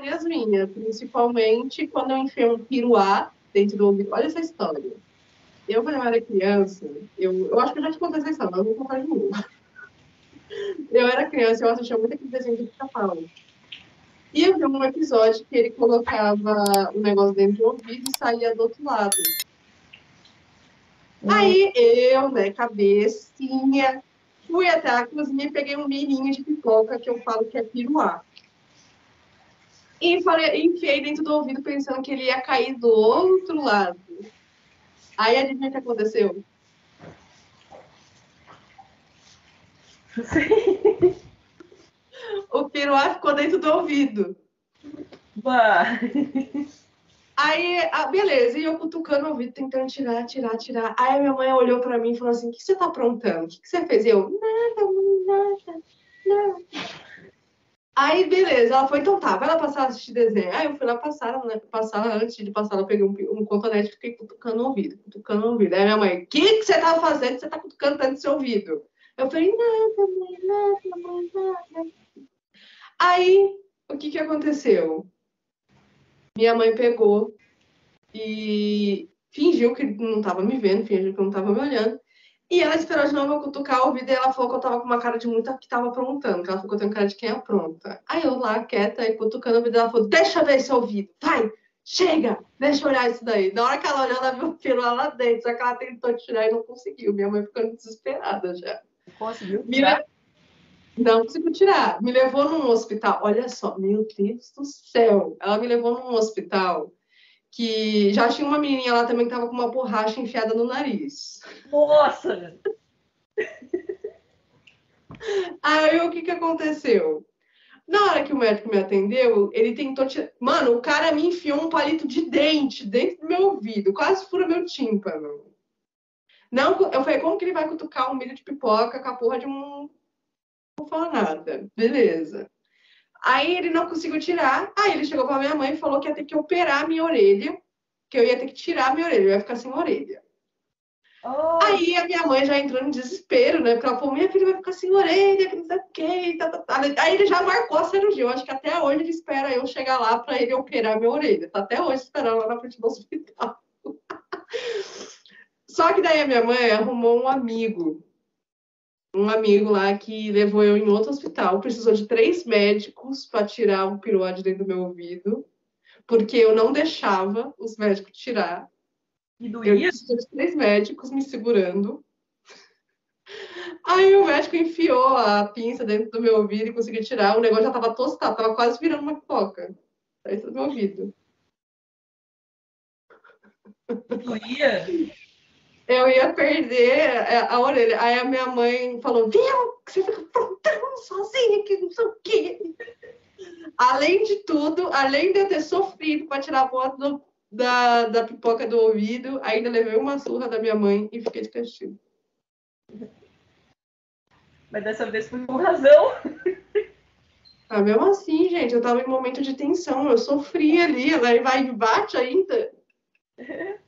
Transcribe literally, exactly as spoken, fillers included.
manias minhas, principalmente quando eu enfiei um piruá dentro do ouvido. Olha essa história. Eu, quando eu era criança, eu, eu acho que eu já te contei essa história, mas eu vou contar de novo. Eu era criança e eu assistia muito aquele desenho do Pica-Pau. E eu vi um episódio que ele colocava um negócio dentro do ouvido e saía do outro lado. Hum. Aí eu, né, cabecinha, fui até a cozinha e peguei um mirinho de pipoca, que eu falo que é piruá. E falei, enfiei dentro do ouvido pensando que ele ia cair do outro lado. Aí adivinha o que aconteceu? Sim. O piruá ficou dentro do ouvido. Bah. Aí, ah, beleza, e eu cutucando o ouvido, tentando tirar, tirar, tirar. Aí a minha mãe olhou pra mim e falou assim, o que você tá aprontando? O que você fez? E eu, nada, nada, nada. Aí, beleza, ela foi, então tá, vai lá passar a assistir desenho. Aí eu fui lá passar, né, passar antes de passar, eu peguei um, um cotonete e fiquei cutucando o ouvido, cutucando o ouvido. Aí minha mãe, o que, que você tava fazendo? Você tá cutucando tanto seu ouvido? Eu falei, nada, mãe, nada, mãe, nada. Aí, o que que aconteceu? Minha mãe pegou e fingiu que não tava me vendo, fingiu que não tava me olhando. E ela esperou de novo eu cutucar o ouvido e ela falou que eu tava com uma cara de muita que tava aprontando, que ela falou que eu tenho cara de quem apronta. Aí eu lá, quieta, e cutucando o ouvido, ela falou, deixa eu ver esse ouvido, vai, chega, deixa eu olhar isso daí. Na hora que ela olhou, ela viu o pelo lá dentro, só que ela tentou tirar e não conseguiu. Minha mãe ficando desesperada já. Conseguiu tirar? Le... Não conseguiu tirar. Me levou num hospital, olha só, meu Deus do céu. Ela me levou num hospital que já tinha uma menininha lá também que tava com uma borracha enfiada no nariz. Nossa! Aí o que que aconteceu? Na hora que o médico me atendeu, ele tentou tirar... Mano, o cara me enfiou um palito de dente dentro do meu ouvido, quase fura meu tímpano. Não, eu falei, como que ele vai cutucar um milho de pipoca com a porra de um... Não fala nada. Beleza. Aí ele não conseguiu tirar. Aí ele chegou pra minha mãe e falou que ia ter que operar a minha orelha, que eu ia ter que tirar a minha orelha, eu ia ficar sem orelha. Oh. Aí a minha mãe já entrou em desespero, né? Porque ela falou, minha filha vai ficar sem orelha, que não sei o quê. Tá, tá, tá. Aí ele já marcou a cirurgia. Eu acho que até hoje ele espera eu chegar lá para ele operar minha orelha. Tá até hoje esperando lá na frente do hospital. Só que daí a minha mãe arrumou um amigo. Um amigo lá que levou eu em outro hospital. Precisou de três médicos para tirar um piruá de dentro do meu ouvido. Porque eu não deixava os médicos tirar. E doía? Eu precisei de três médicos me segurando. Aí o médico enfiou a pinça dentro do meu ouvido e conseguiu tirar. O negócio já tava tostado, tava quase virando uma pipoca dentro do meu ouvido. Doía? Eu ia perder a, a orelha. Aí a minha mãe falou, viu? Que você fica aprontando sozinha, que não sei o quê. Além de tudo, além de eu ter sofrido para tirar a foto do, da, da pipoca do ouvido, ainda levei uma surra da minha mãe e fiquei de castigo. Mas dessa vez foi com razão. Ah, mesmo assim, gente, eu tava em um momento de tensão, eu sofri ali, ela vai e bate ainda.